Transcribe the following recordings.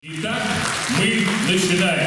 Итак, мы начинаем.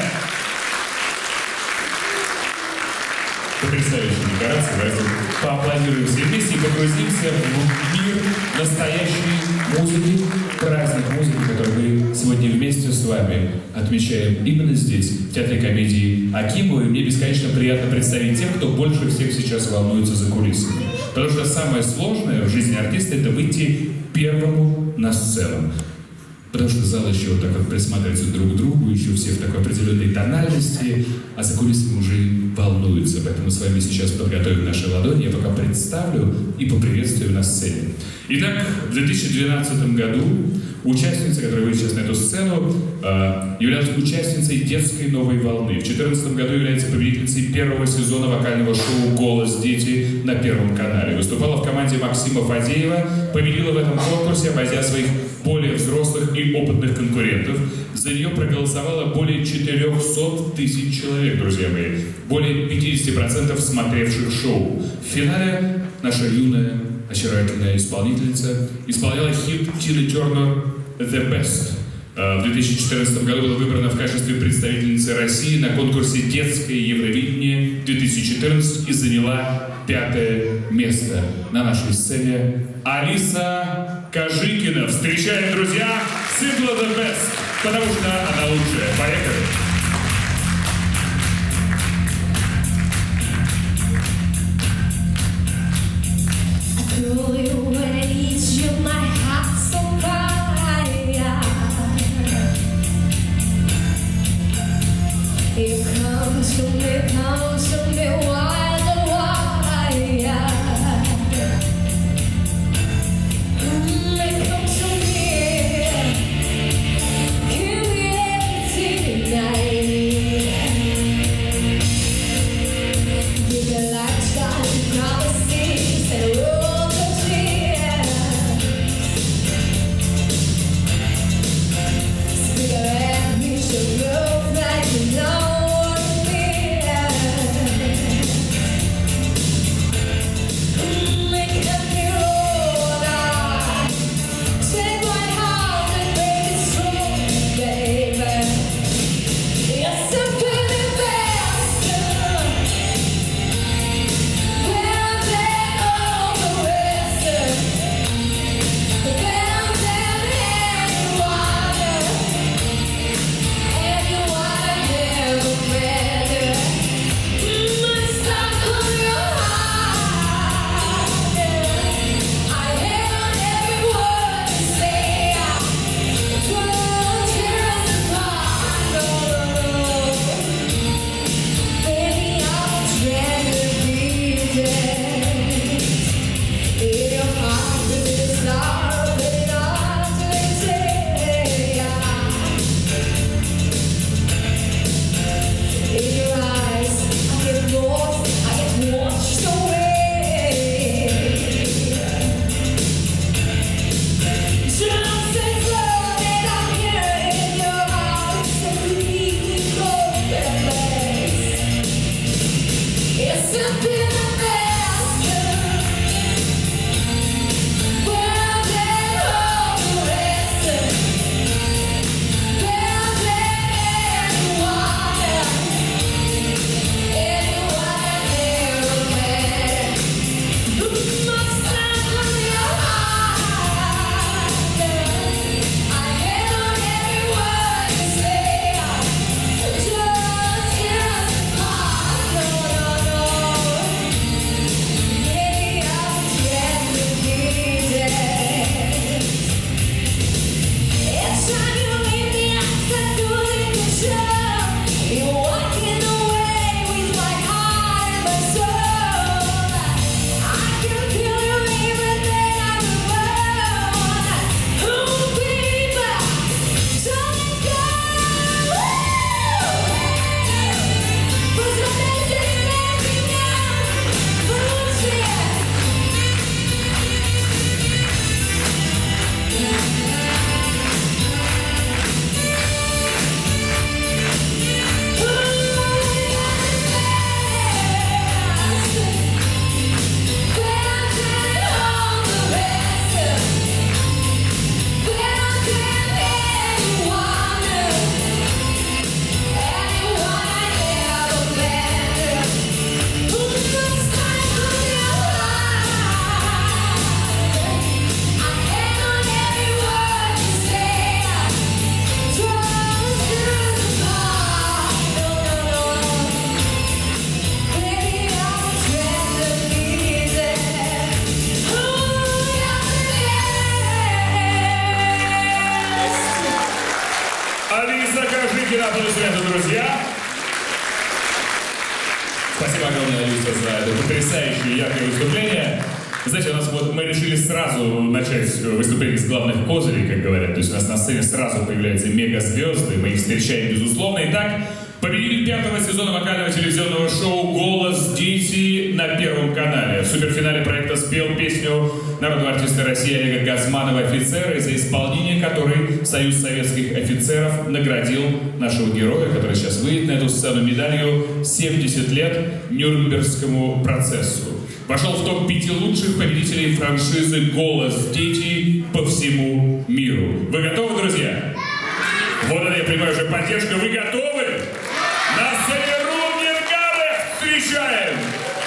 Потрясающая декорация. Давайте поаплодируем все вместе и погрузимся в мир настоящей музыки, праздник музыки, который мы сегодня вместе с вами отмечаем именно здесь, в театре комедии Акимова. И мне бесконечно приятно представить тех, кто больше всех сейчас волнуется за кулисами. Потому что самое сложное в жизни артиста — это выйти первому на сцену. Потому что зал еще вот так вот присматривается друг к другу, еще все в такой определенной тональности, а за кулисами уже волнуются. Поэтому с вами сейчас подготовим наши ладони, я пока представлю и поприветствую на сцене. Итак, в 2012 году участница, которая выйдет сейчас на эту сцену, является участницей детской новой волны. В 2014 году является победительницей первого сезона вокального шоу «Голос дети» на Первом канале. Выступала в команде Максима Фадеева, победила в этом конкурсе, обойдя своих более взрослых и опытных конкурентов. За нее проголосовало более 400 тысяч человек, друзья мои. Более 50% смотревших шоу. В финале наша юная, очаровательная исполнительница исполняла хит Тины Тернер «The Best». В 2014 году была выбрана в качестве представительницы России на конкурсе «Детское Евровидение 2014» и заняла 5-е место. На нашей сцене Алиса Кожикина. Встречаем, друзья, сингл «The Best», потому что она лучшая. Поехали! Come to me, wild and wild. Come to me, give me everything tonight. Give your lifestyle promises and roll the tears. Speak at me, show love like you know. Алиса, окажите аплодисменты, друзья. Спасибо огромное, Алиса, за это потрясающее яркое выступление. Знаете, у нас вот мы решили сразу начать выступление с главных козырей, как говорят. То есть у нас на сцене сразу появляются мега-звезды, мы их встречаем безусловно. Итак, победитель 5-го сезона вокального телевизионного шоу «Голос дети» на Первом канале. В суперфинале проекта спел песню народного артиста России Олега Газманова «Офицеры», за исполнение которой Союз советских офицеров наградил нашего героя, который сейчас выйдет на эту сцену, медалью «70 лет Нюрнбергскому процессу». Вошел в топ-5 лучших победителей франшизы «Голос дети» по всему миру. Вы готовы, друзья? Вот это, я понимаю, уже поддержка. Вы готовы? На сцене Руднер Гаррет встречаем!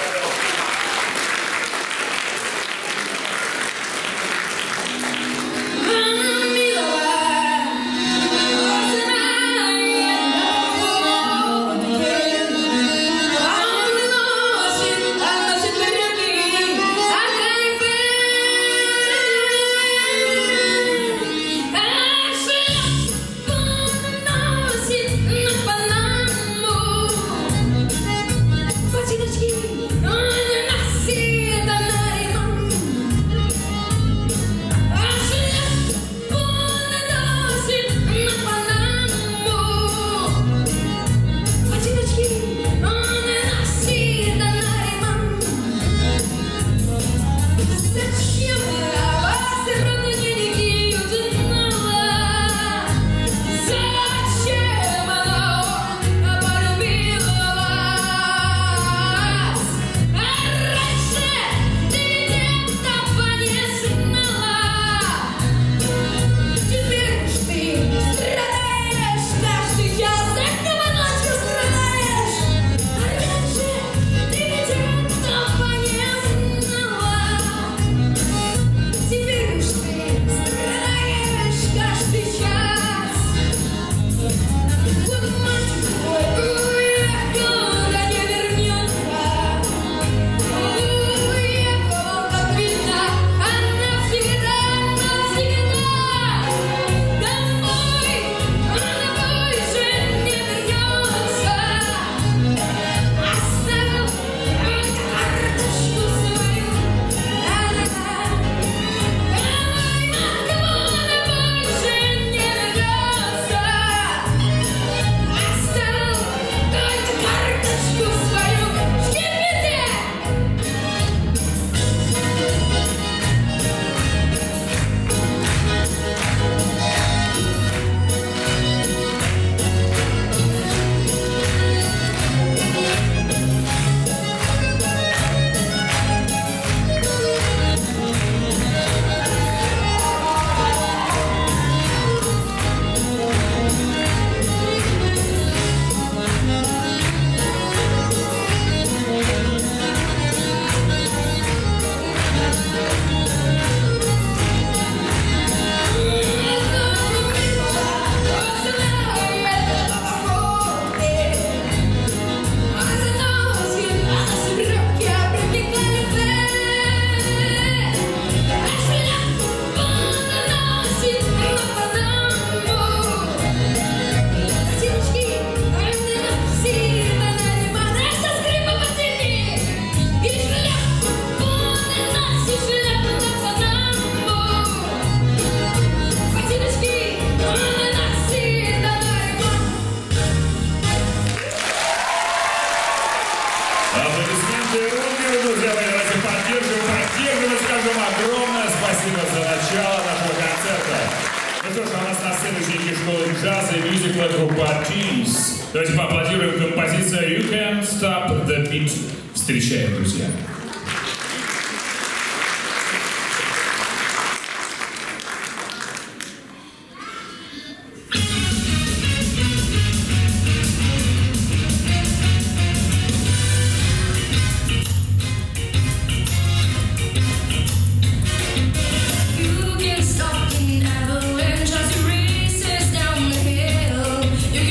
Давайте поаплодируем композицию «You Can't Stop the Beat». Встречаем, друзья.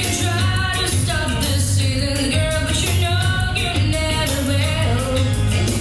Try to stop this season, girl, but you know you never will.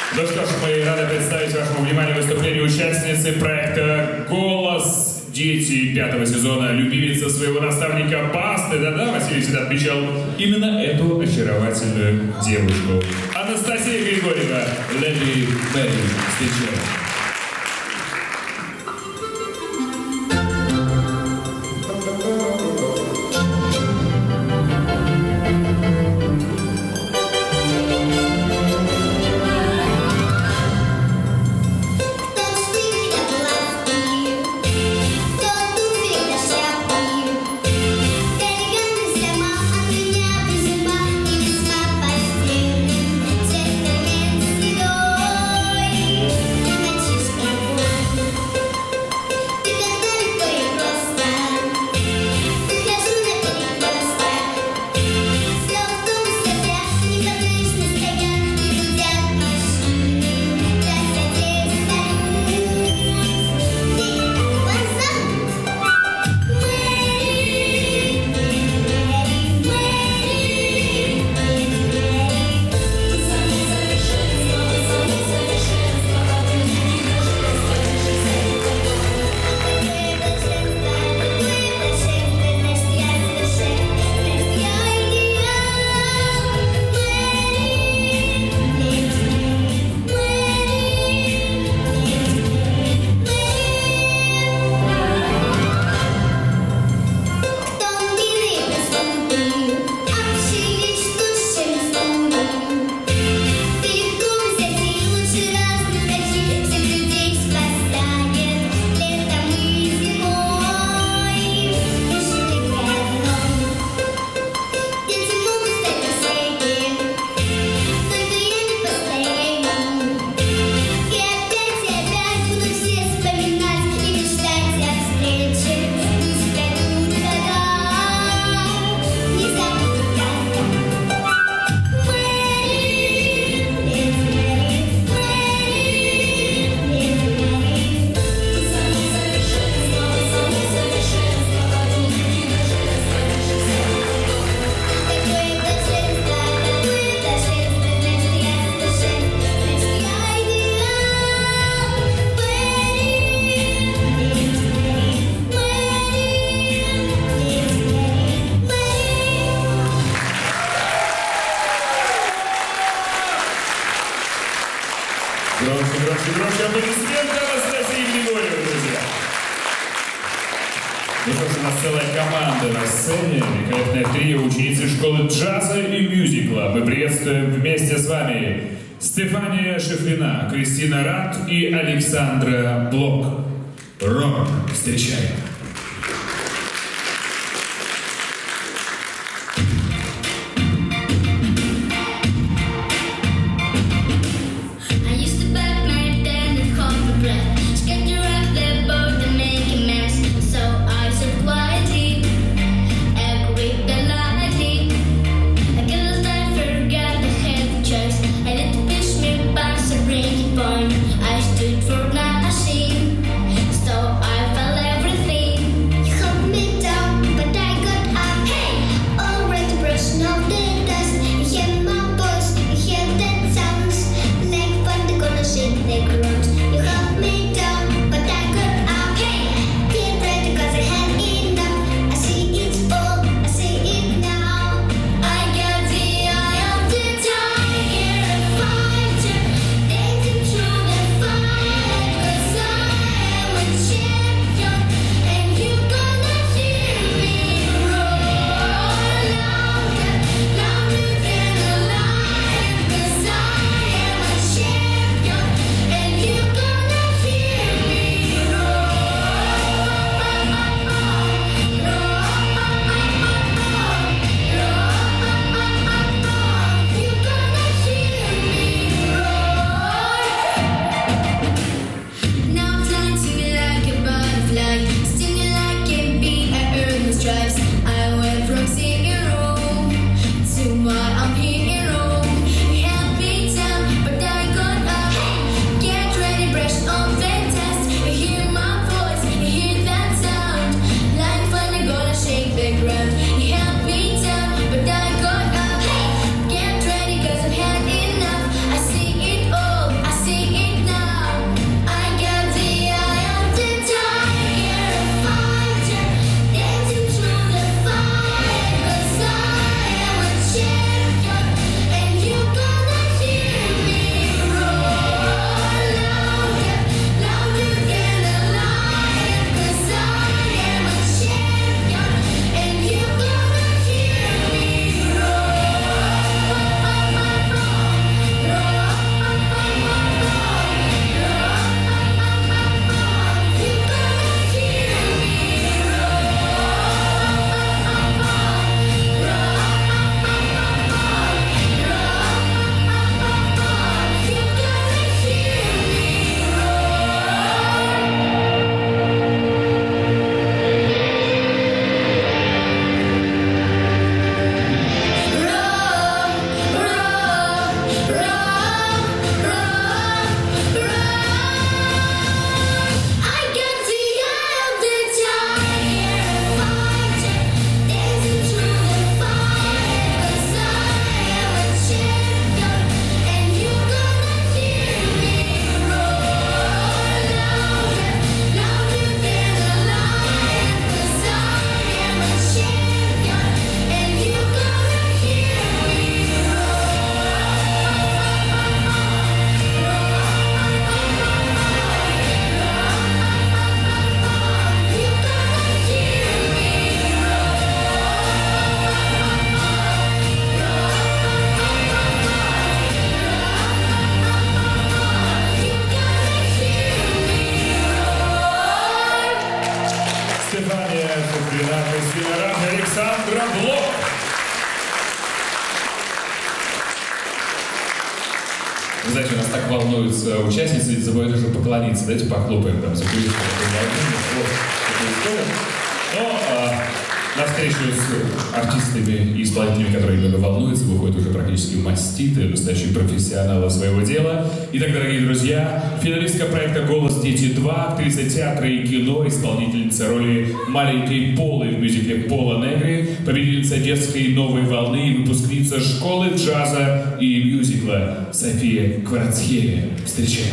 Ну что ж, мы рады представить вашему вниманию выступление участницы проекта «Голос». Дети 5-го сезона, любимица своего наставника Басты. Да-да, Василий всегда отмечал именно эту очаровательную девушку. Анастасия Григорьева, Леди Мэри. Встречаем. Громче аплодисменты Анастасии Григорьевой, друзья. Ну что ж, у нас целая команда на сцене, великолепное трио, ученицы школы джаза и мюзикла. Мы приветствуем вместе с вами Стефания Шифлина, Кристина Рад и Александра Блок. Рок, встречаем. I stood for nothing, so I felt everything. Знаете, у нас так волнуются участницы, забывают уже поклониться. Давайте похлопаем там за кулисами. Но на встречу с артистами и исполнителями, которые именно волнуются, выходят уже практически маститы, настоящие профессионалы своего дела. Итак, дорогие друзья, финалистка проекта «Голос Дети 2», актриса театра и кино, исполнительница роли маленькой Полы в мюзикле «Пола Негри», победительница детской новой волны и выпускница школы джаза и мюзикла София Кварацхелия. Встречаем.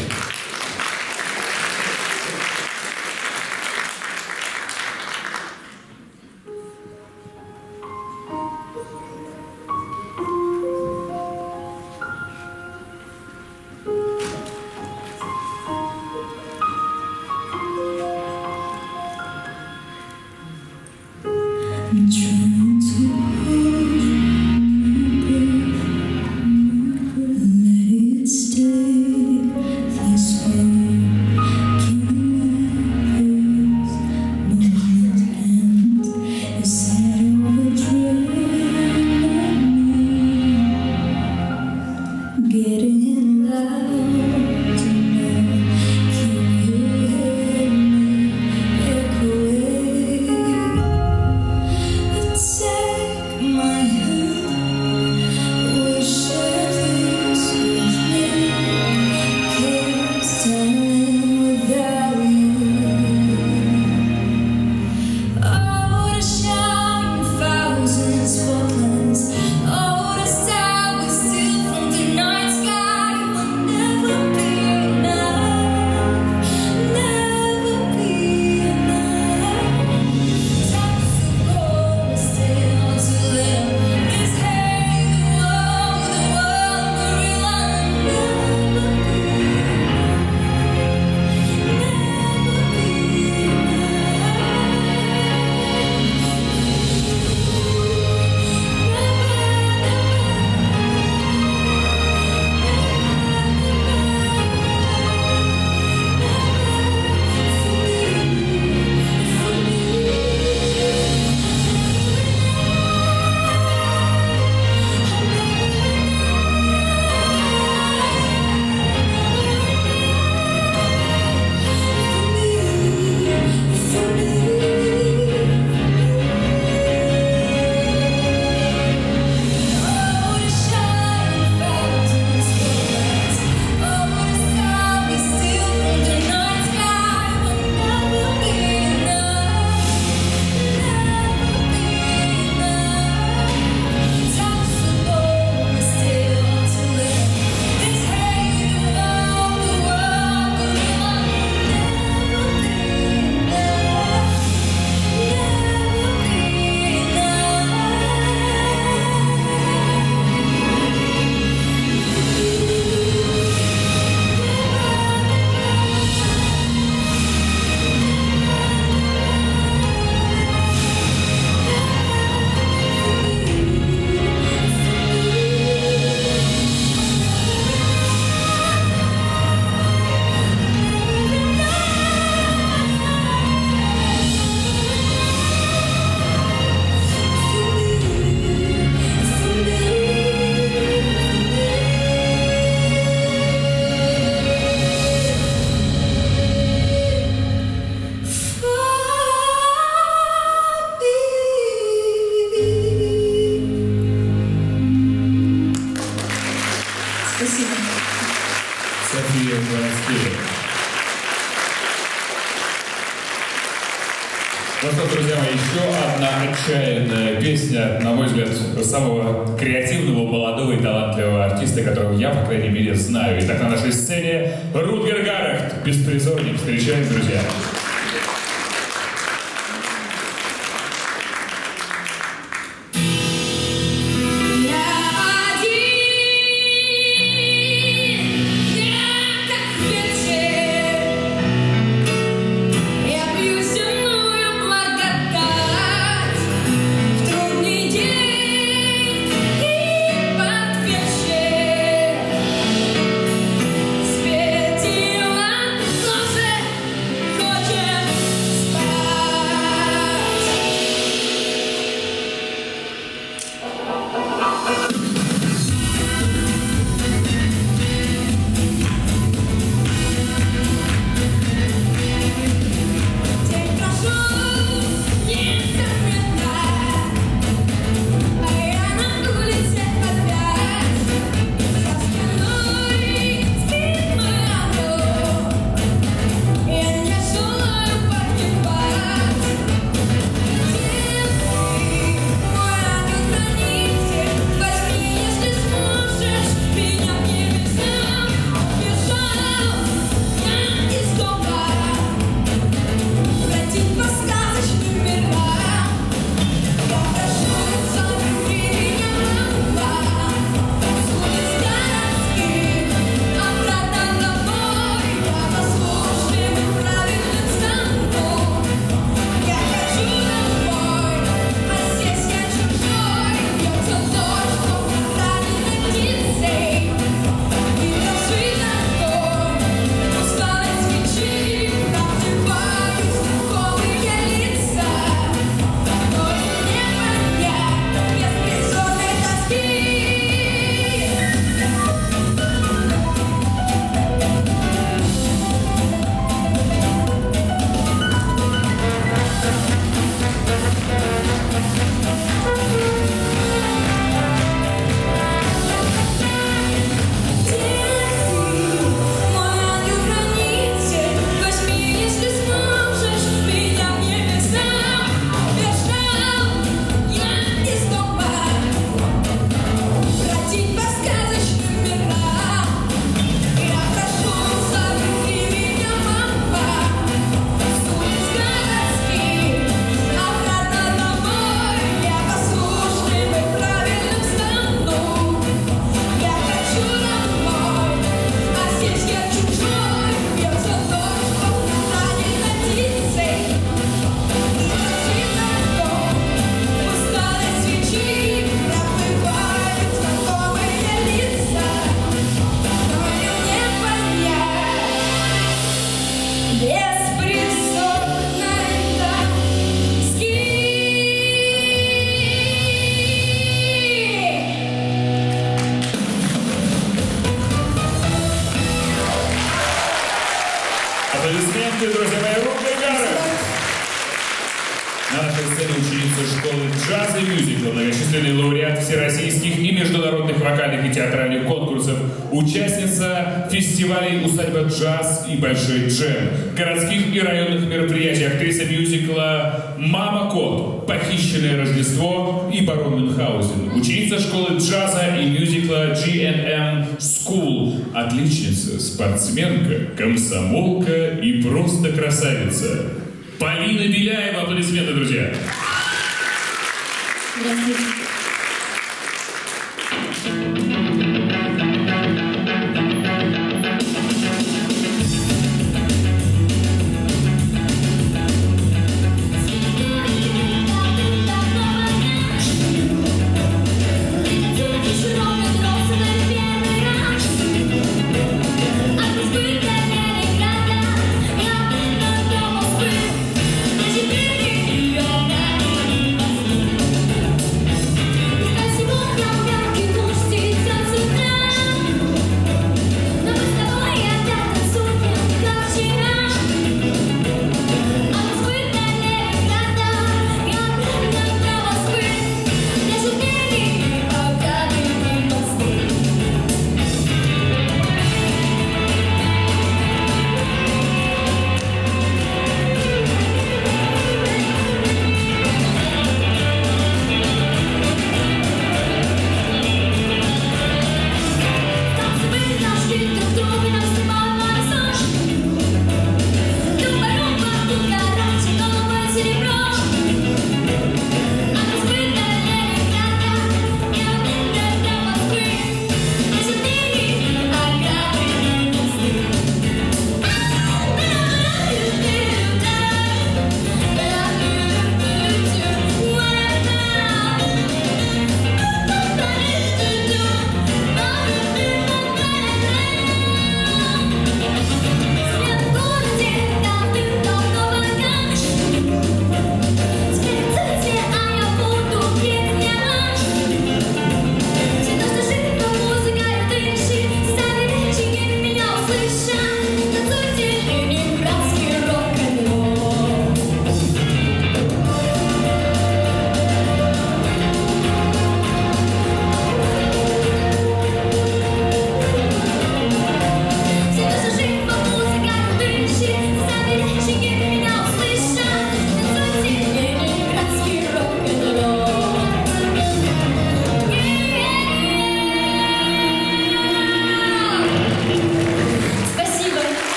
София Кварацхелия. Ну что, друзья мои, еще одна отчаянная песня, на мой взгляд, самого креативного, молодого и талантливого артиста, которого я, по крайней мере, знаю. Итак, на нашей сцене Рутгер Гаррехт, беспризорник. Встречаем, друзья. Хочешь Аплодисменты, друзья мои, Рука Игорь. На нашей сцене ученица школы джаза и мюзикла, многочисленный лауреат всероссийских и международных вокальных и театральных конкурсов, участница фестивалей «Усадьба джаз» и «Большой джем», городских и районных мероприятий, актриса мюзикла «Мама Кот», «Похищенное Рождество» и «Барон Мюнхгаузен», ученица школы джаза и мюзикла G&M School, отличница, спортсменка, комсомолка и просто красавица. Полина Беляева, аплодисменты, друзья. Здравствуйте.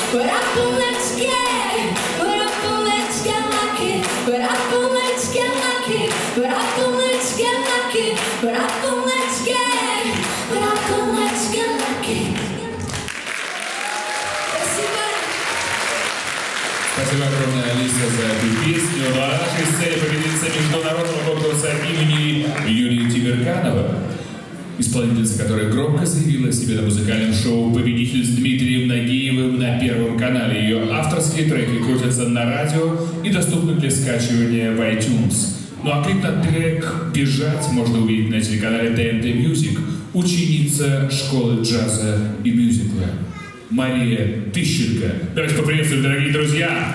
But up and let's get, but up and let's get lucky. But up and let's get lucky. But up and let's get lucky. But up and let's get, but up and let's get lucky. Спасибо. Спасибо огромное, Алиса, за эту песню. Ну а на нашей сцене победительница международного конкурса имени Юрия Тимирканова, исполнительница, которая громко заявила о себе на музыкальном шоу «Победитель» с Дмитрием Нагиевым на Первом канале. Ее авторские треки крутятся на радио и доступны для скачивания в iTunes. Ну а клип на трек «Бежать» можно увидеть на телеканале ТНТ Music. Ученица школы джаза и мюзикла Мария Тыщенко. Давайте поприветствуем, дорогие друзья!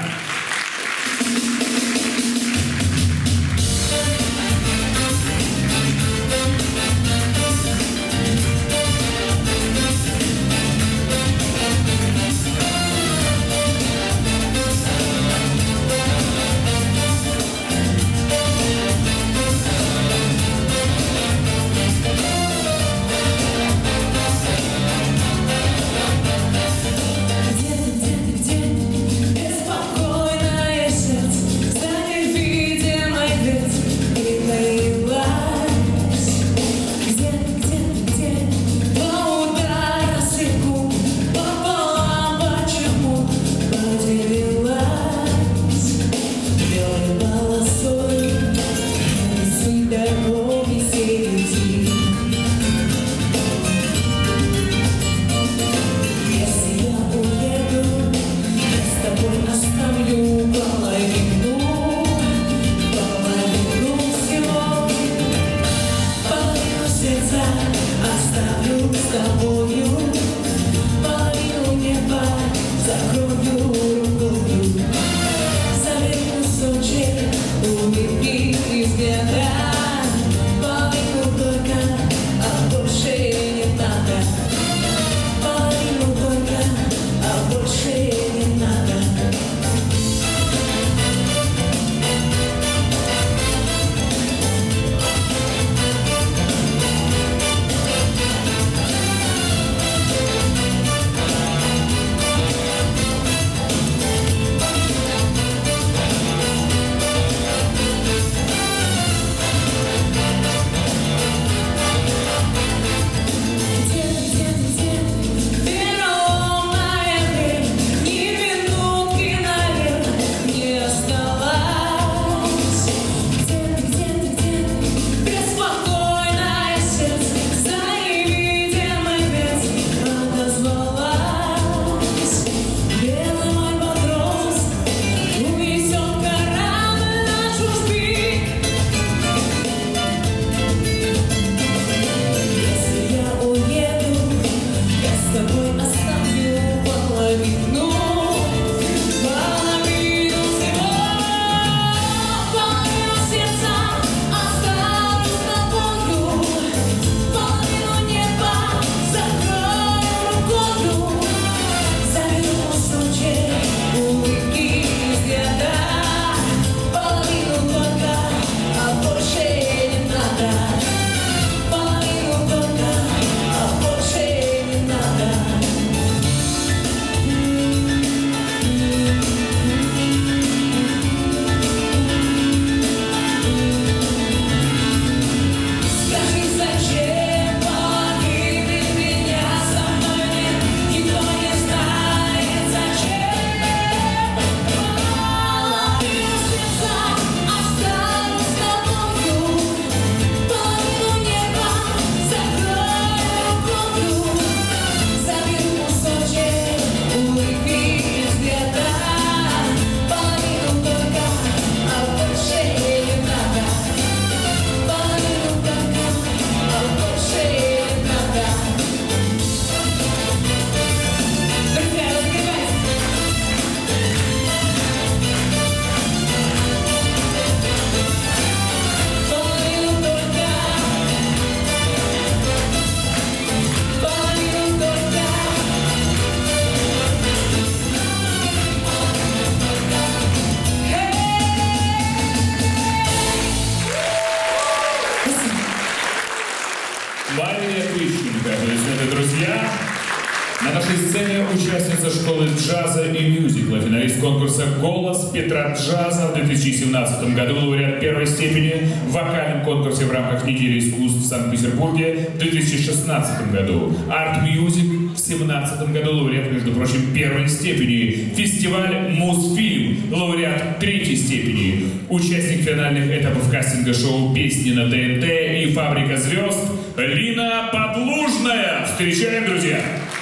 школы джаза и мюзикла, финалист конкурса «Голос Петра Джаза» в 2017 году, лауреат первой степени в вокальном конкурсе в рамках недели искусств в Санкт-Петербурге в 2016 году, арт-мьюзик в 2017 году, лауреат, между прочим, первой степени, фестиваль «Мосфильм», лауреат третьей степени, участник финальных этапов кастинга шоу «Песни на ТНТ» и «Фабрика звезд» Лина Подлужная. Встречаем, друзья!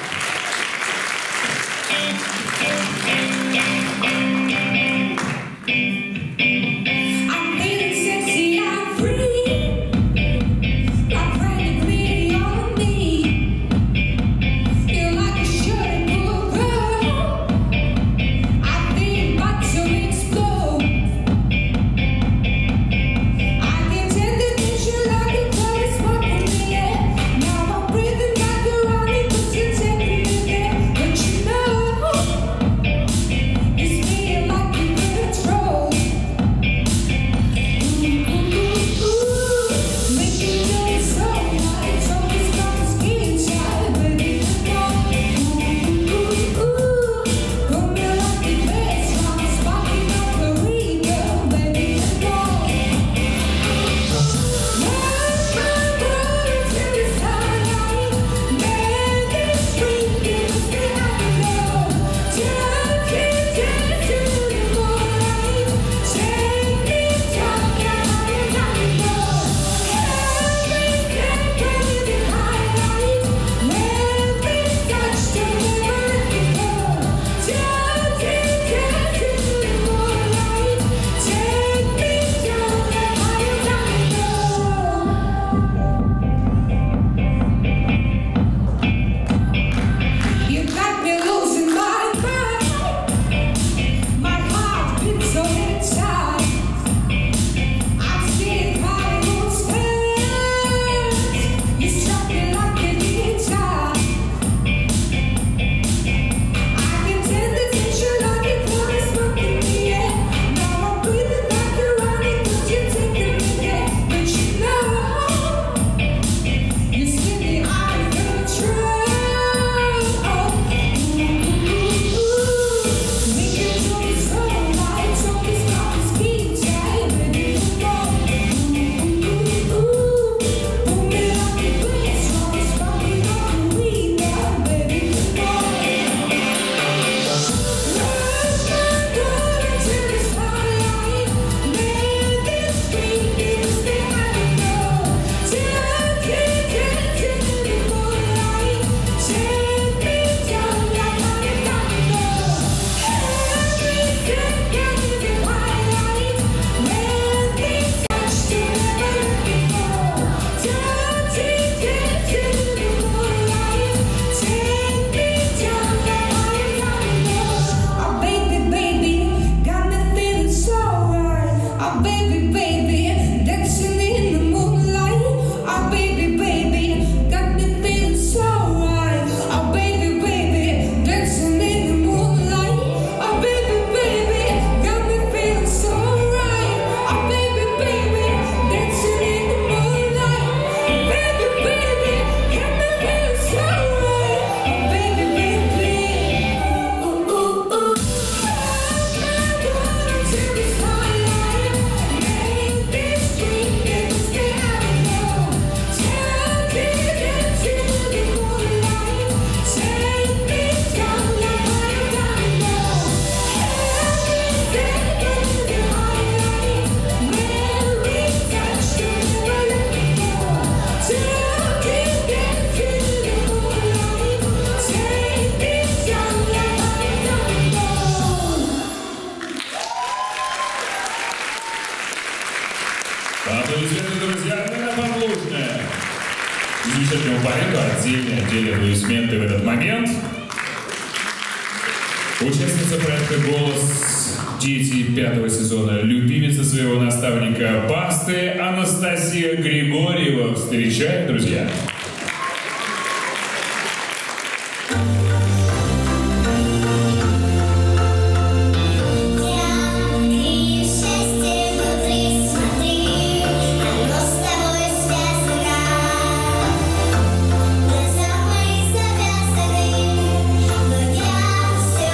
Аплодисменты, друзья, Лина Подлужная. Замечательному поэту отдельные аплодисменты в этот момент. Участница проекта «Голос», дети 5-го сезона, любимица своего наставника Басты Анастасия Григорьева. Встречаем, друзья. Все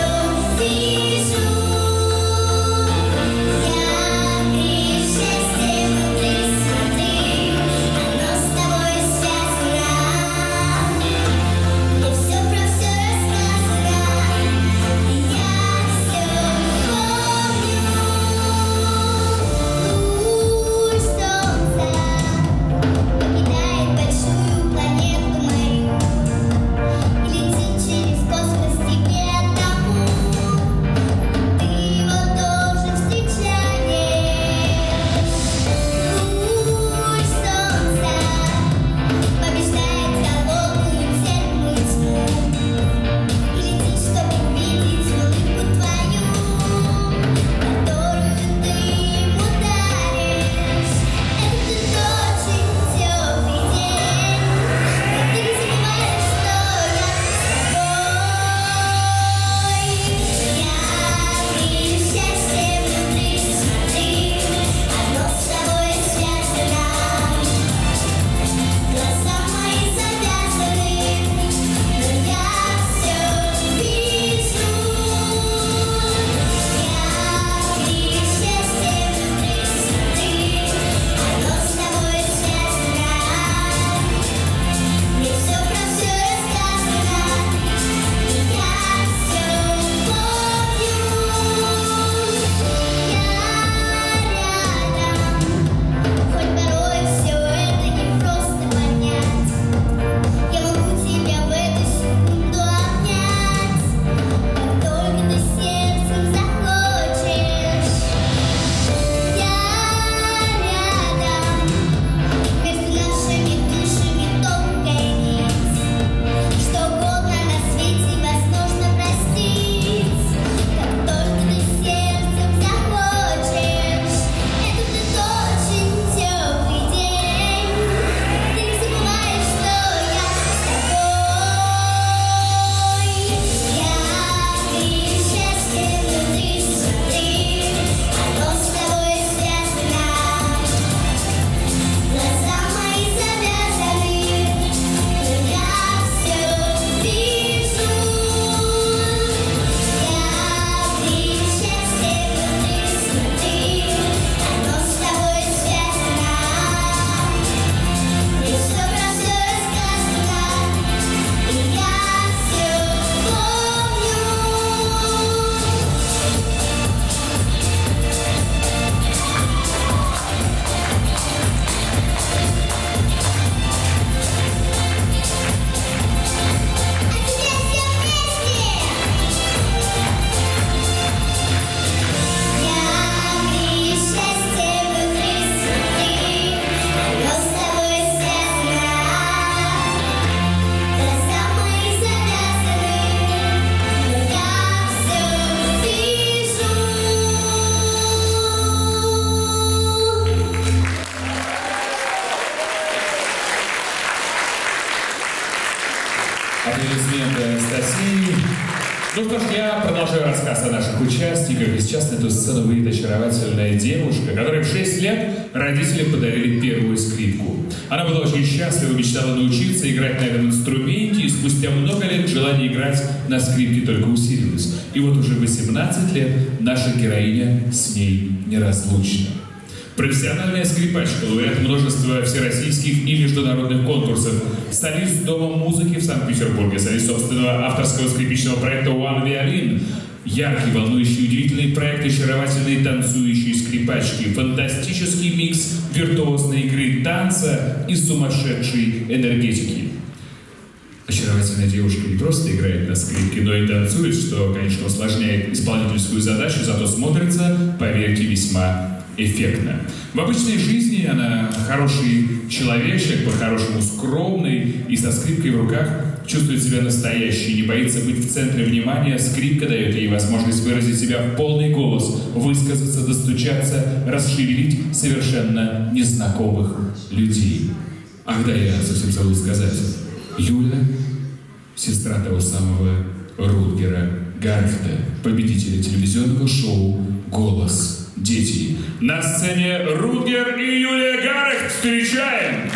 рассказ о наших участниках, и сейчас на эту сцену выйдет очаровательная девушка, которой в 6 лет родители подарили первую скрипку. Она была очень счастлива, мечтала научиться играть на этом инструменте, и спустя много лет желание играть на скрипке только усилилось. И вот уже 18 лет наша героиня с ней неразлучна. Профессиональная скрипачка, лауреат множества всероссийских и международных конкурсов, солист Дома музыки в Санкт-Петербурге, солист собственного авторского скрипичного проекта One Violin, яркий, волнующий, удивительный проект очаровательные танцующие скрипачки, фантастический микс виртуозной игры танца и сумасшедшей энергетики. Очаровательная девушка не просто играет на скрипке, но и танцует, что, конечно, усложняет исполнительскую задачу, зато смотрится, поверьте, весьма эффектно. В обычной жизни она хороший человечек, по-хорошему скромный, и со скрипкой в руках чувствует себя настоящей, не боится быть в центре внимания. Скрипка дает ей возможность выразить себя в полный голос, высказаться, достучаться, расшевелить совершенно незнакомых людей. Ах да, я совсем забыл сказать. Юля, сестра того самого Рутгера Гаррехта, победителя телевизионного шоу «Голос дети». На сцене Рутгер и Юлия Гаррехт. Встречаем!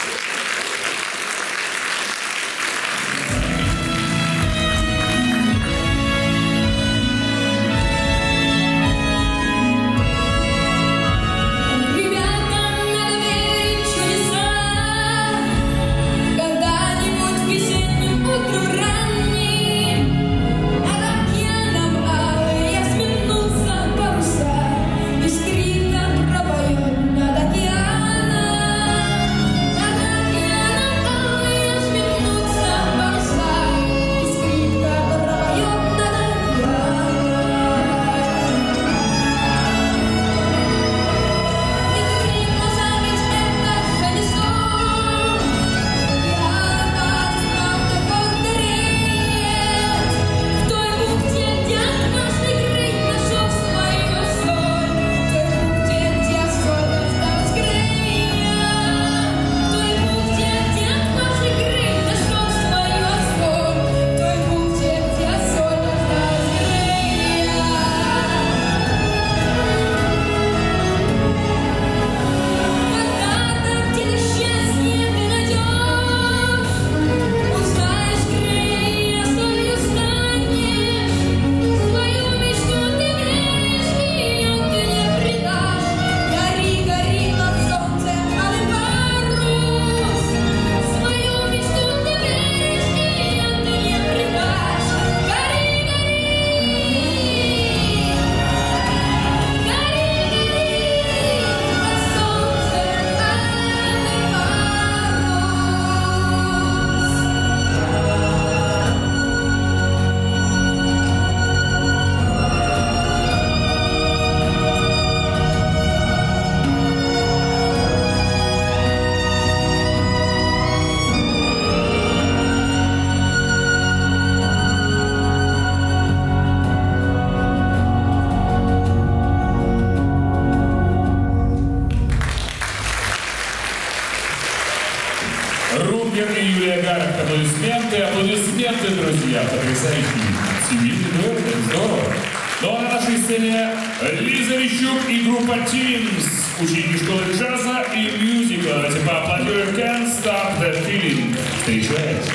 Рутгер и Юлия Гаррехт. Аплодисменты, аплодисменты, друзья. Потрясающий семейный дуэт, это здорово. Ну а на нашей сцене Лиза Вещук и группа Teens, ученики школы джаза и мюзикла. Давайте поаплодируем Can't Stop the Feeling. Встречайте.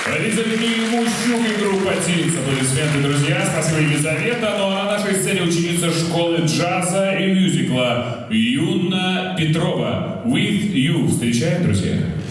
Лизавета Мущук и группа Тинс. Аплодисменты, друзья. Спасибо, Елизавета. Ну а на нашей сцене ученица школы джаза и мюзикла Юна Петрова. With You. Встречаем, друзья.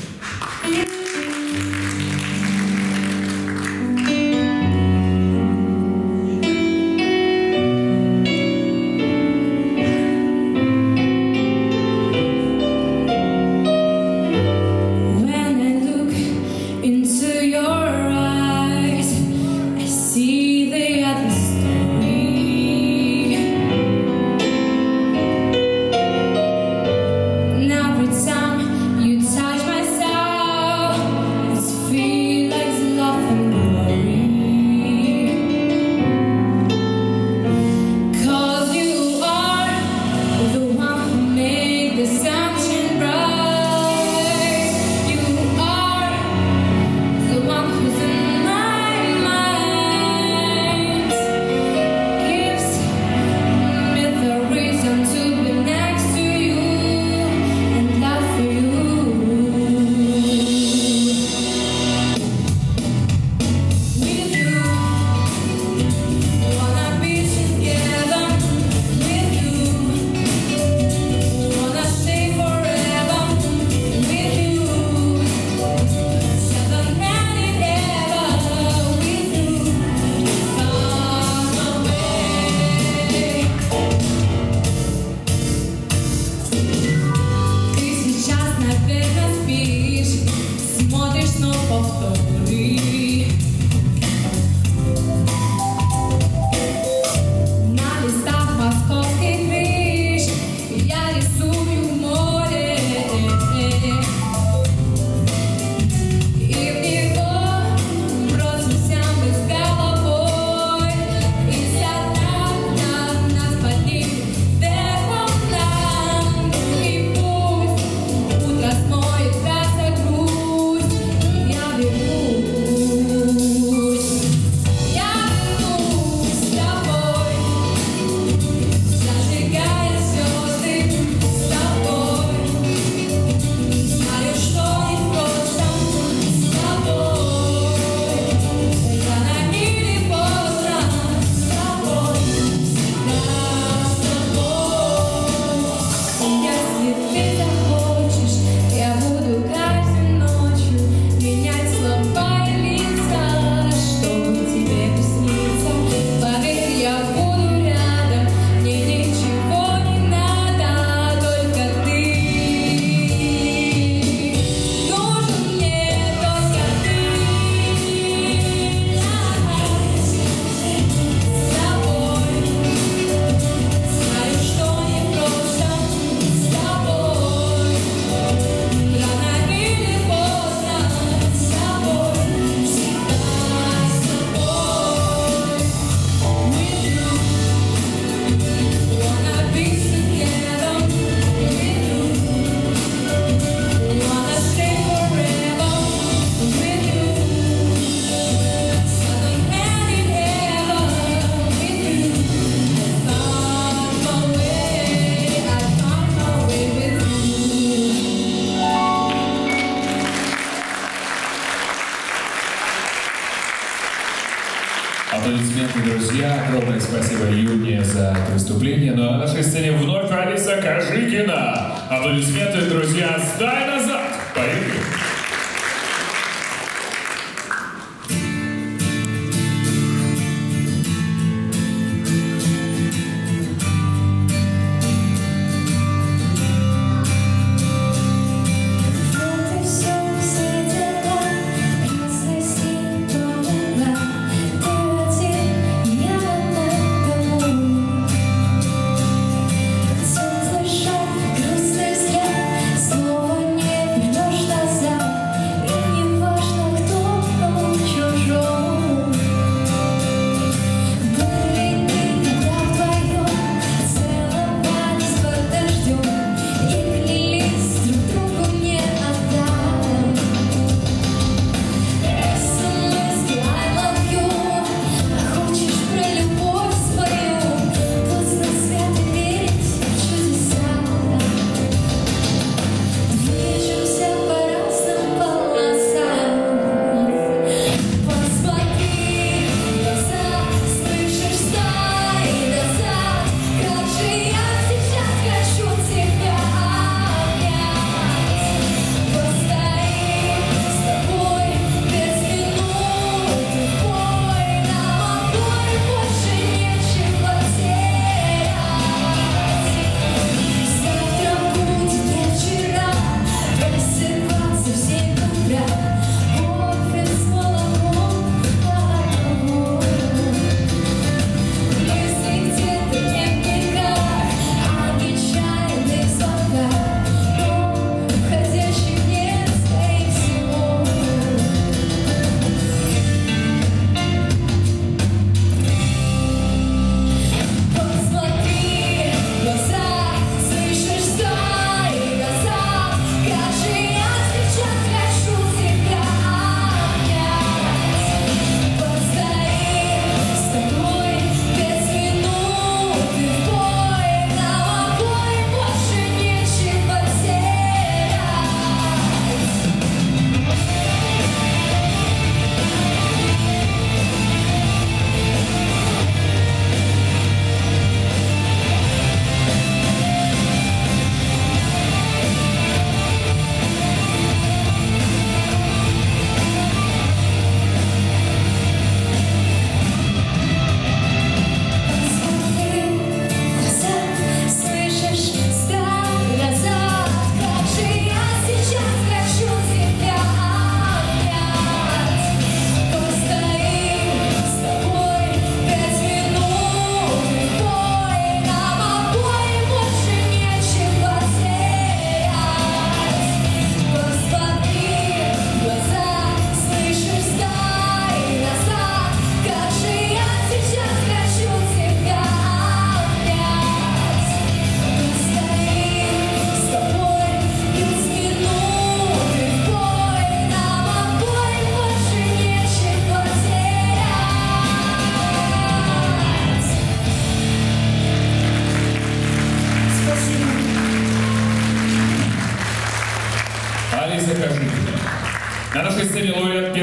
Аплодисменты, друзья. Огромное спасибо Юне за это выступление. Ну а на нашей сцене вновь Алиса Кожикина. Аплодисменты, друзья. Сдай назад. Поехали. Снова не вернешь назад.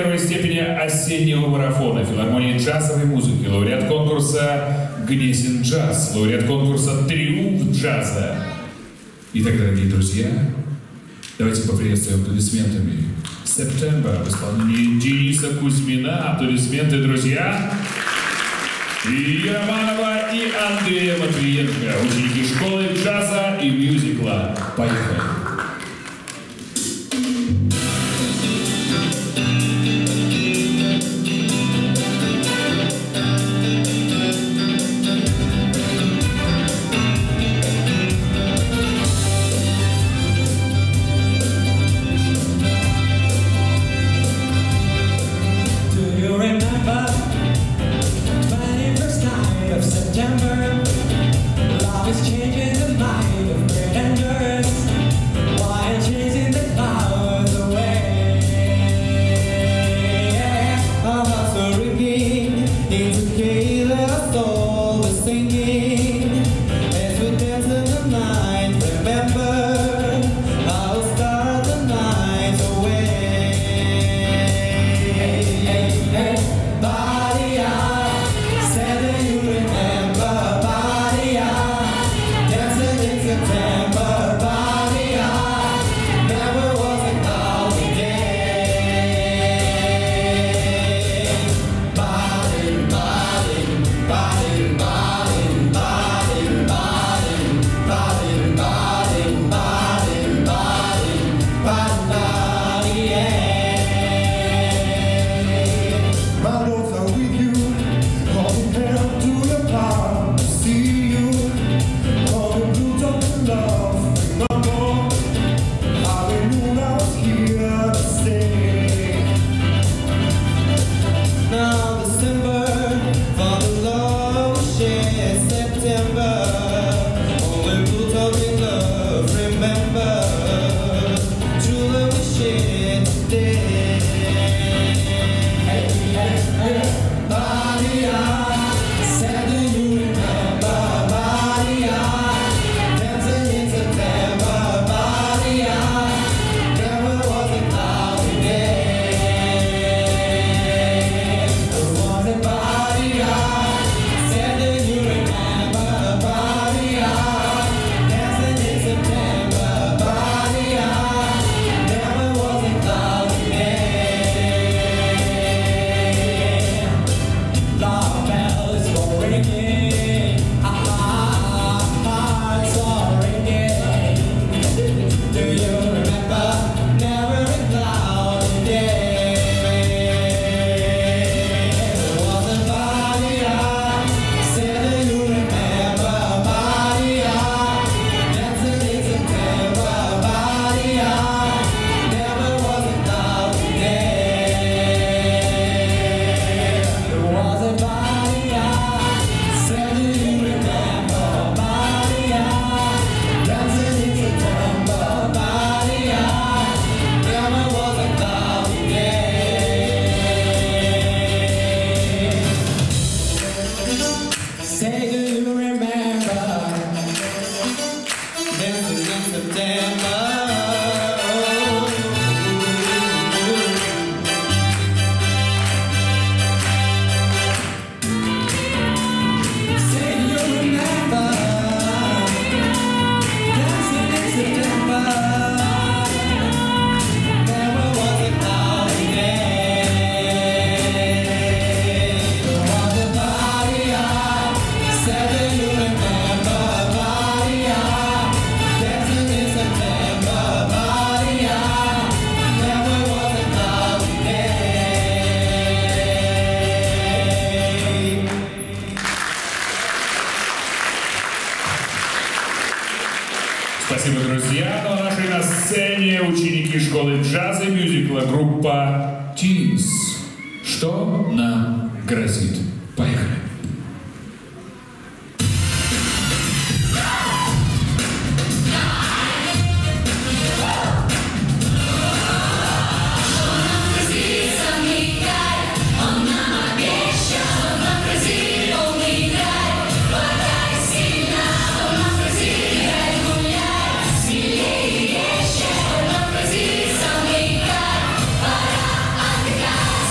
первой степени осеннего марафона филармонии джазовой музыки, лауреат конкурса «Гнесин джаз», лауреат конкурса «Триумф джаза». Итак, дорогие друзья, давайте поприветствуем аплодисментами «September» в исполнении Дениса Кузьмина. Аплодисменты, друзья! И Романова и Андрея Матвиенко, ученики школы джаза и мюзикла. Поехали! Спасибо, друзья. Ну а наши на сцене ученики школы джаза и мюзикла группа Teens. Что нам грозит? Поехали. Yeah.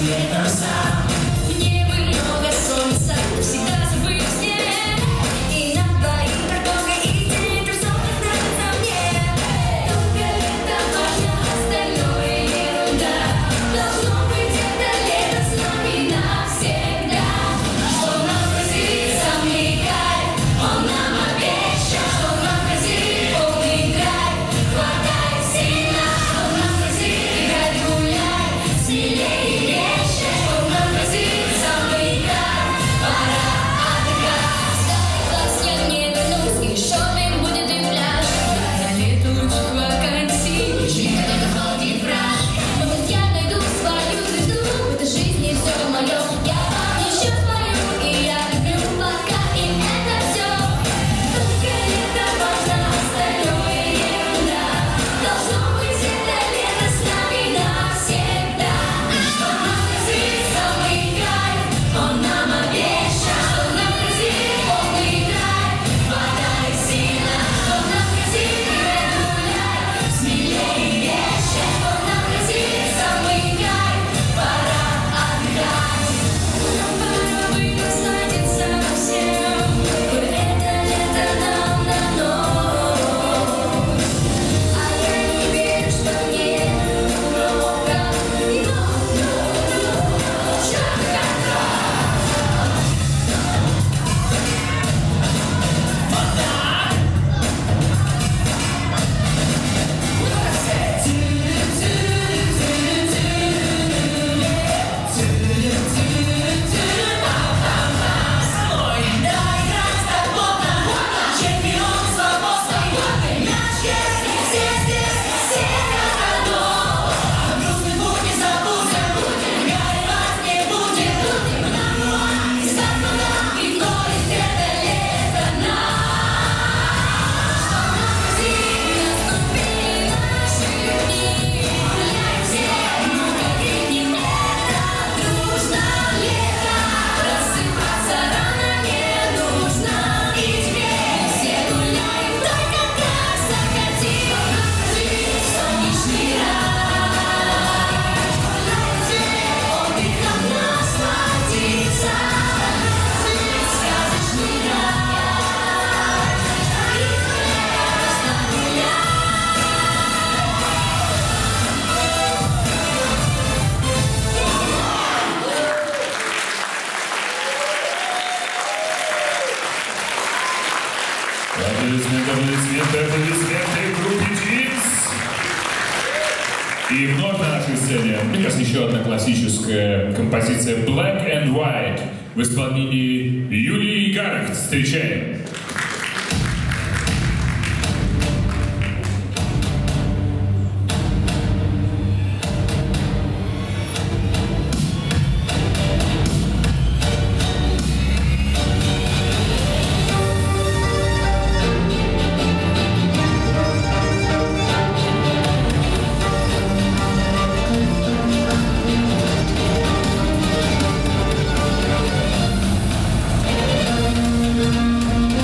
где-то сам. Мне бы много солнца, всегда забыть снег. И над твоей дорогой идти, ты солнце нравится мне. Только лето важно, остальное ерунда. Должно быть это лето с нами навсегда. Что нам грозит самый кайф, он нам обещал. Что нам грозит полный драйв, хватай сильно. Что нам грозит, играть, гулять, смелее и резче. Что нам грозит самый кайф, пора отдыхать. Старый класс я не вернусь, и шопинг будет и пляж. Я летучий вакансий, лишь когда холодит враг. Может, я найду свою звезду, в этой жизни все мое. Я вам еще спою, и я люблю, пока и это все. Только лето важно, остальное ерунда. Должно быть это лето с нами навсегда. Что нам грозит самый кайф, он нам обещал. Что нам грозит полный драйв, хватай сильно. Что нам грозит, играй, гуляй, смелее и резче. Что нам грозит самый кайф, пора отдыхать. Нам пора быть насладиться всем, коль это лето нам дано. А я не верю, что мне много, Аплодисменты группе Джинс. И вновь на нашей сцене, мне кажется, еще одна классическая композиция Black and White в исполнении Юлии Гаррет. Встречаем! Thank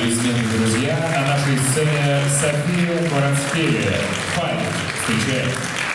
аплодисменты, друзья. На нашей сцене София Кварацкелия. Файв. Встречаем.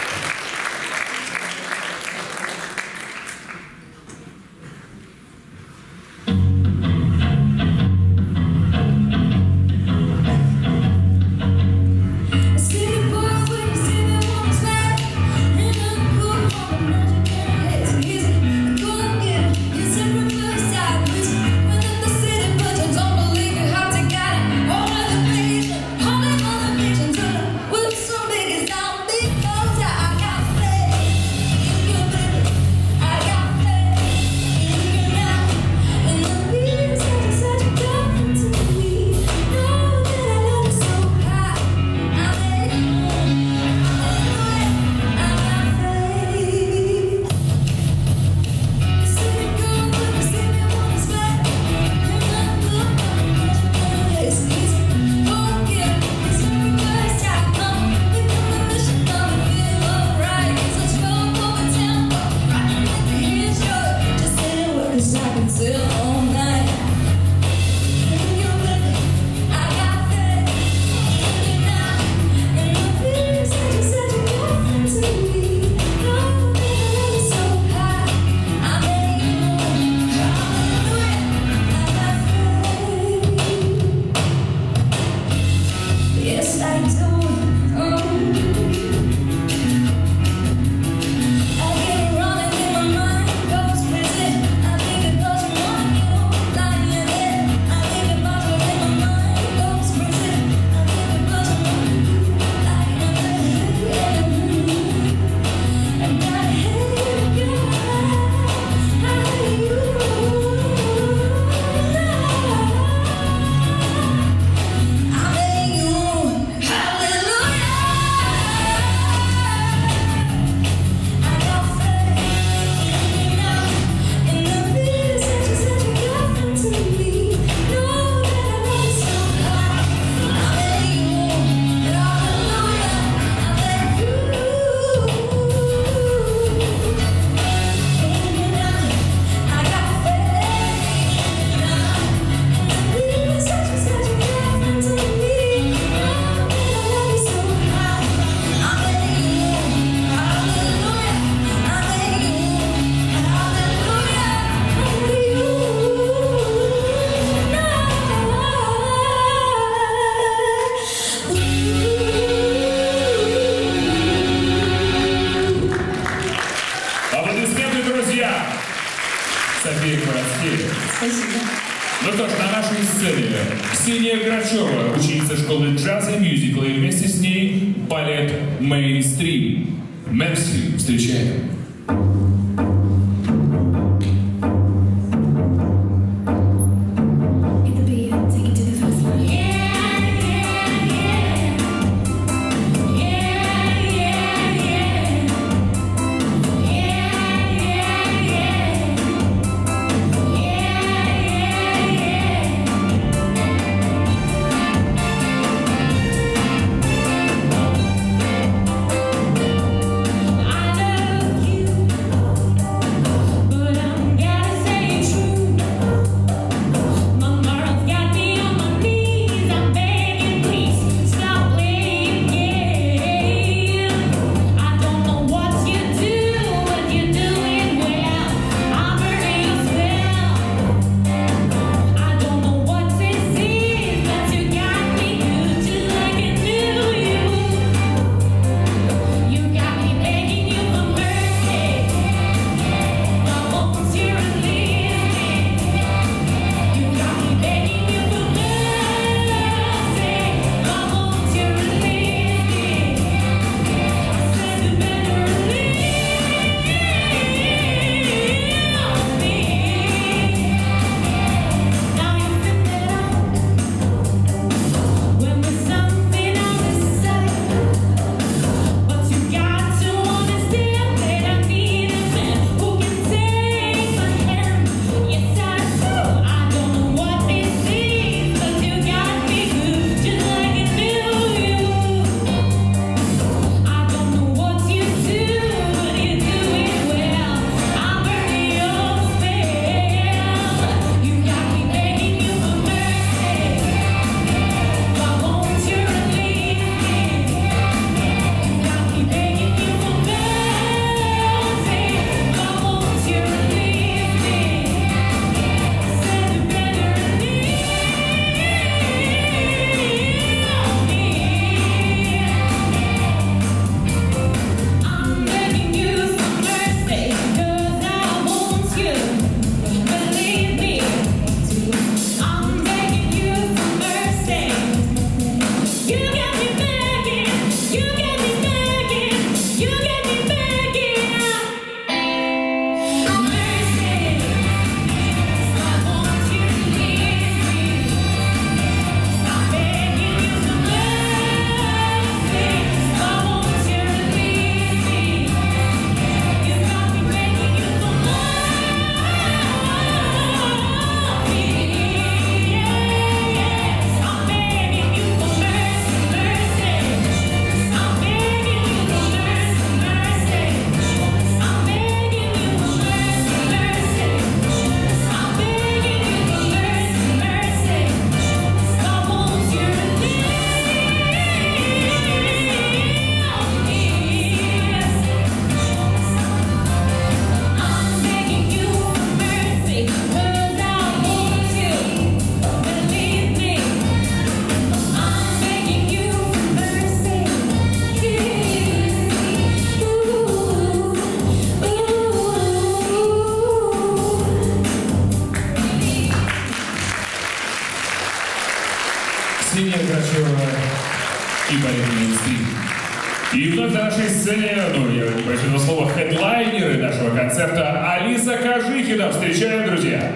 София Кварацкелия. Спасибо. Ну что ж, на нашей сцене Ксения Грачева, ученица школы джаза и мюзикла, и вместе с ней балет «Мейнстрим». Мерси, встречаем. I love you. Ксения Грачева и Полина Инстрим. И вновь на нашей сцене, я прочитал слово, хедлайнеры нашего концерта Алиса Кожихина. Встречаем, друзья!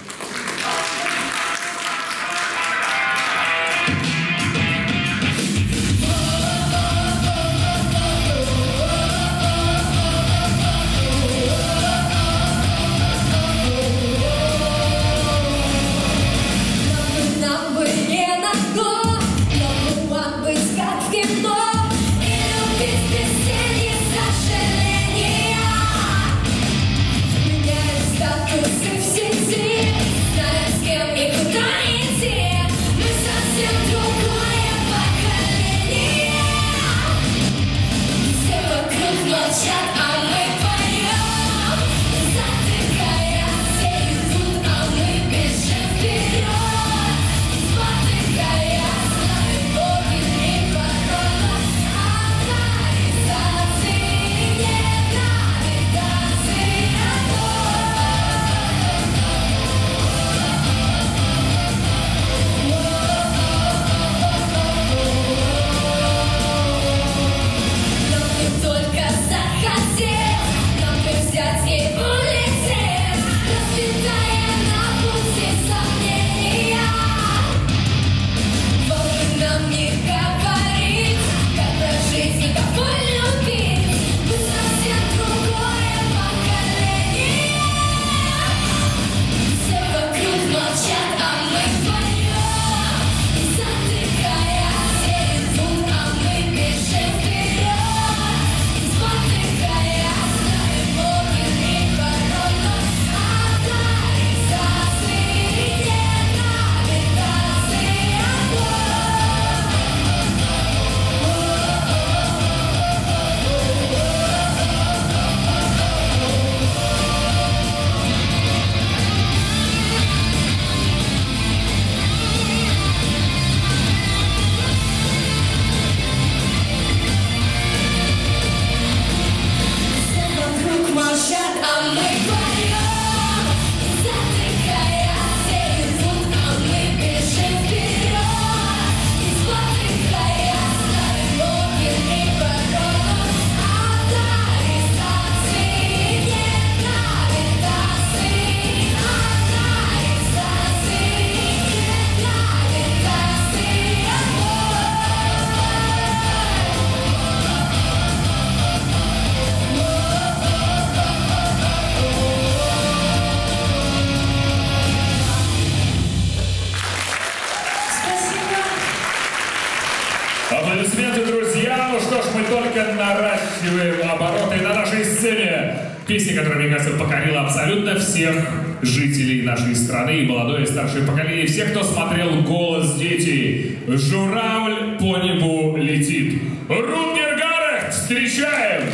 Аплодисменты, друзья! Ну что ж, мы только наращиваем обороты на нашей сцене. Песня, которая, мне кажется, покорила абсолютно всех жителей нашей страны, и молодое, и старшее поколение, всех, кто смотрел «Голос дети». «Журавль по небу летит». Рутгер Гаррехт, встречаем!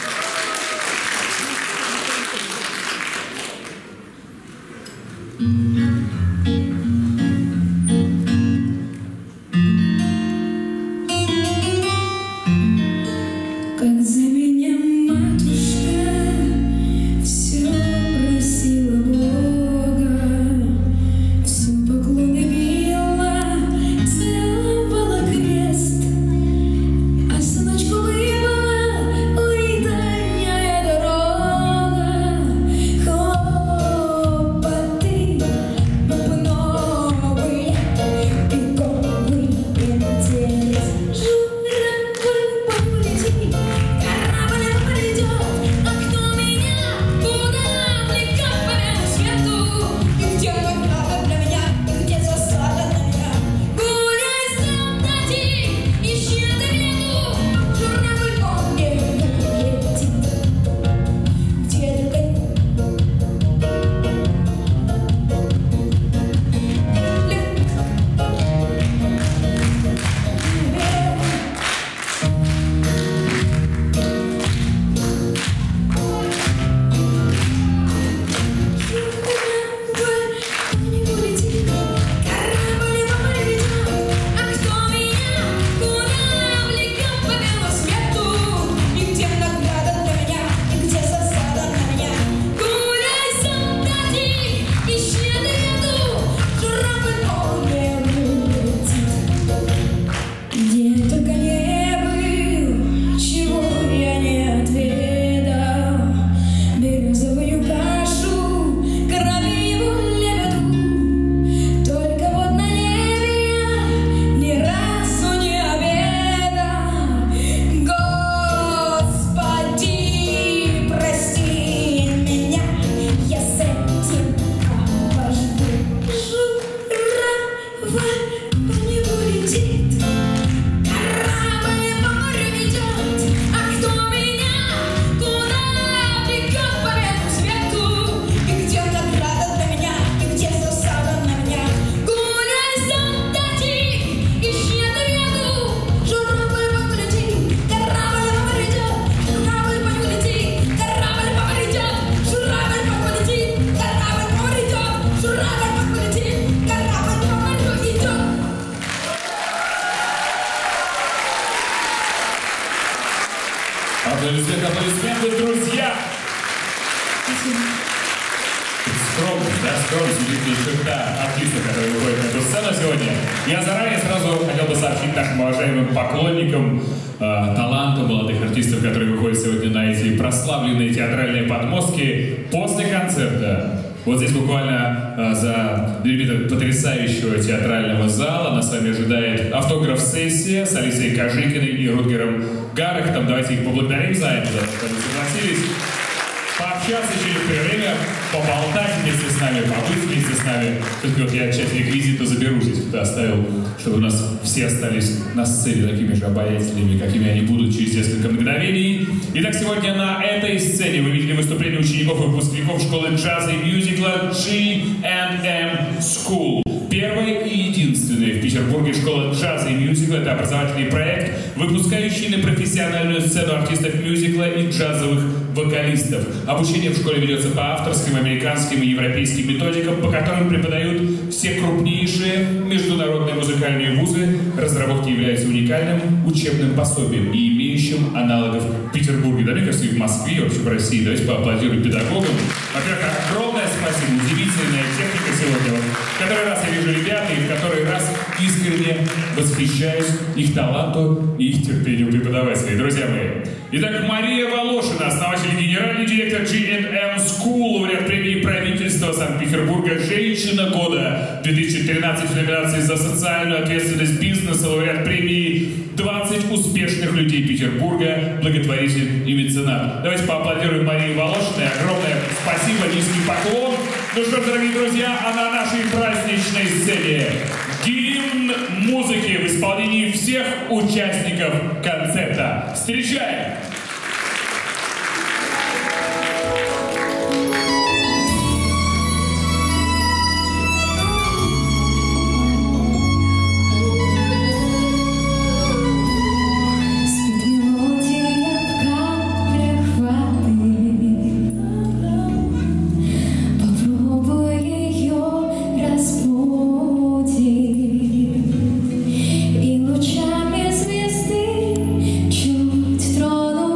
Как за меня матушка все просила Бога, все поклоны била, целовала крест, а сыночку выпала, ой, Аплодисменты, аплодисменты, друзья! Скромность, да, скромность, великая черта артиста, который выходит на эту сцену сегодня. Я заранее сразу хотел бы сообщить нашим уважаемым поклонникам таланта молодых артистов, которые выходят сегодня на эти прославленные театральные подмостки после концерта. Вот здесь буквально за дверьми потрясающего театрального зала нас с вами ожидает автограф-сессия с Алисой Кожикиной и Рутгером Гаррехтом. Давайте их поблагодарим за это, что они согласились пообщаться через время, поболтать вместе с нами, побыть вместе с нами. Только вот я часть реквизита заберу здесь, кто оставил, чтобы у нас все остались на сцене такими же обаятельными, какими они будут через несколько мгновений. Итак, сегодня на этой сцене вы видели выступление учеников и выпускников школы джаза и мюзикла G&M School. Первая и единственная в Петербурге школа джаза и мюзикла. Это образовательный проект, выпускающий на профессиональную сцену артистов мюзикла и джазовых вокалистов. Обучение в школе ведется по авторским, американским и европейским методикам, по которым преподают все крупнейшие международные музыкальные вузы. Разработка является уникальным учебным пособием и имеющим аналогов в Петербурге. Да, мне кажется, и в Москве, и вообще в России. Давайте поаплодируем педагогам. Во-первых, огромное спасибо, удивительная техника сегодня. В который раз я вижу ребят, и в который раз искренне восхищаюсь их таланту и их терпению преподавателей. Друзья мои. Итак, Мария Волошина, основатель и генеральный директор G&M School, лауреат премии правительства Санкт-Петербурга «Женщина года» 2013 в номинации за социальную ответственность бизнеса, лауреат премии 20 успешных людей Петербурга, благотворитель и меценат. Давайте поаплодируем Марии Волошиной. Огромное спасибо, низкий поклон. Ну что ж, дорогие друзья, а на нашей праздничной сцене гимн музыки в исполнении всех участников концерта. Встречаем! И лучами звезды чуть трону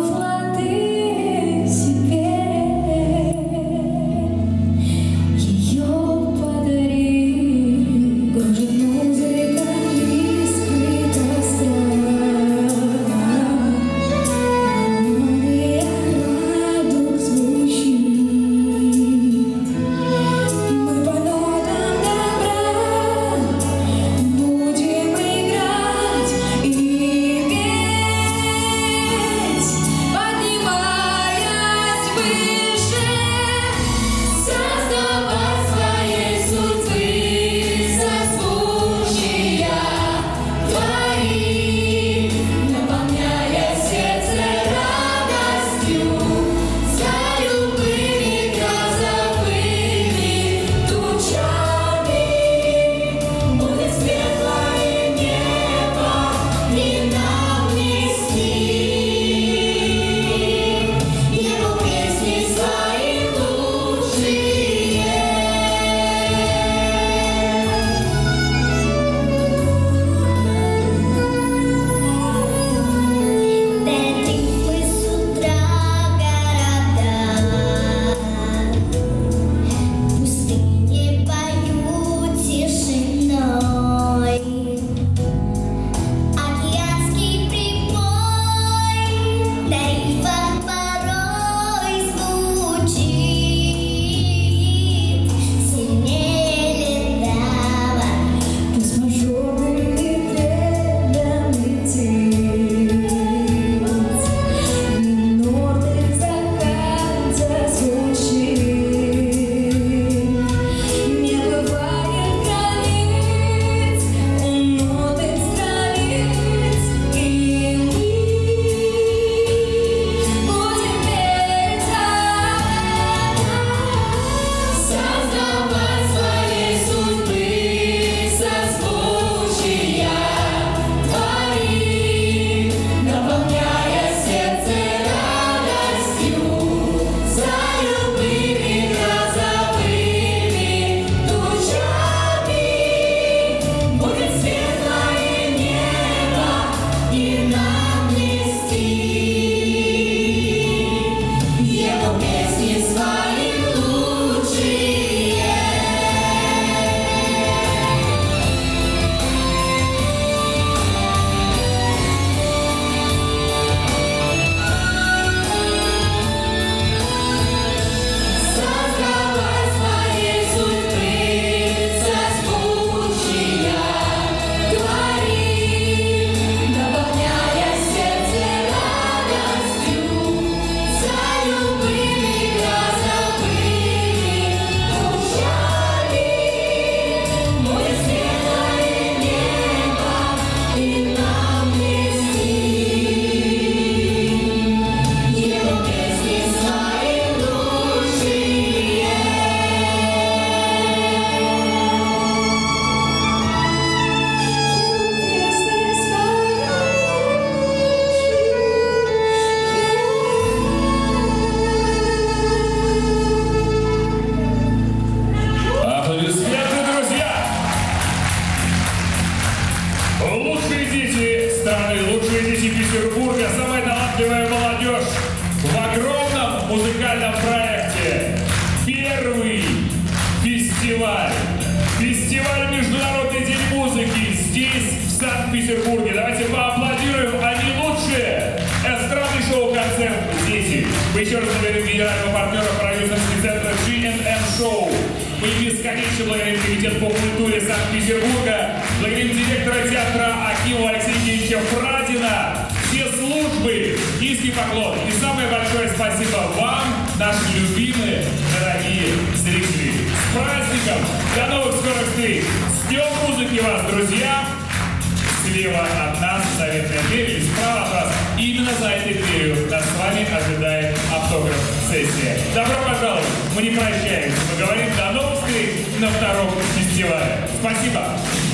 Лучшие дети страны, лучшие дети Петербурга, самая талантливая молодежь в огромном музыкальном проекте. Первый фестиваль. Фестиваль «Международный день музыки» здесь, в Санкт-Петербурге. Давайте поаплодируем. Они лучшие. Эстрадный шоу-концерт «Дети». Мы еще раз благодарим генерального партнера продюсерский центр G&M Show. Мы бесконечно благодарим Комитет по культуре Санкт-Петербурга, благодарим директора театра Акимова Алексея Евгеньевича Фрадина, все службы, низкий поклон. И самое большое спасибо вам, наши любимые, дорогие зрители. С праздником! До новых скорых встреч! С Днем музыки вас, друзья! Слева от нас советная дверь, и справа от вас, именно за этой дверью нас с вами ожидает автограф-сессия. Добро пожаловать! Мы не прощаемся, мы говорим до новых встреч на втором фестивале. Спасибо!